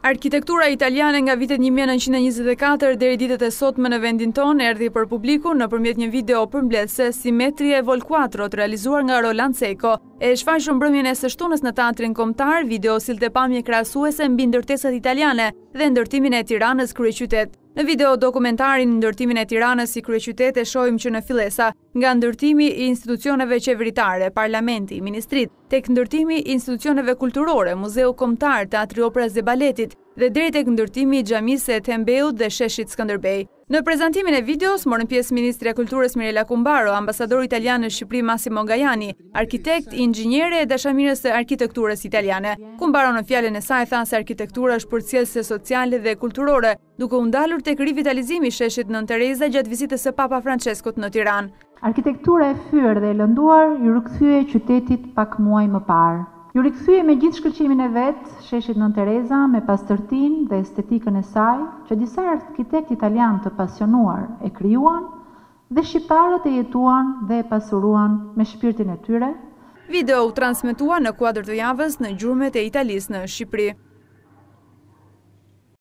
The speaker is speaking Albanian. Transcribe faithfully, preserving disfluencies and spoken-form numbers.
Arkitektura italiane nga vitet një mijë e nëntëqind e njëzet e katër deri ditët e sotme në vendin tonë erdhi për publiku nëpërmjet një video përmbledhse Simmetrie Vol quattro të realizuar nga Roland Seco. E shfaqur mbrëmjen e së shtunës në Teatrin Kombëtar, video sillte pamje krahasuese mbi ndërtesat italiane dhe ndërtimin e Tiranës kryeqytet. Në video dokumentarin ndërtimin e Tiranës si kryeqytet e shohim që në fillesa, nga ndërtimi i institucioneve qeveritare, parlamenti, ministrit, tek ndërtimi i institucioneve kulturore, Muzeu Kombëtar, Teatri Operës dhe Baletit, dhe deri tek ndërtimi i xhamisë së Tembeut dhe sheshit Skënderbej. Në prezantimin e videos morën pjesë Ministri e Kulturës Mirela Kumbaro, ambasadori italian në Shqipëri Massimo Gajani, arkitekt, inxhiniere e dashamirës së arkitekturës italiane. Kumbaro në fjalën e saj tha se arkitektura është përcjellëse sociale dhe kulturore, duke u ndalur tek rivitalizimi i sheshit Nën Tereza gjatë vizitës së Papa Franceskut në Tiranë. Arkitektura e fyer dhe e lënduar ju rikthye qytetit pak muaj më parë. Ju rikthye me gjithë shkëlqimin e vet, sheshit Nën Tereza me pastërtinë dhe estetikën e saj, që disa arkitektë italianë të pasionuar e krijuan dhe shqiptarët e jetuan dhe e pasuruan me shpirtin e tyre. Video u transmetua në kuadër të javës në gjurmët e Italisë në Shqipëri.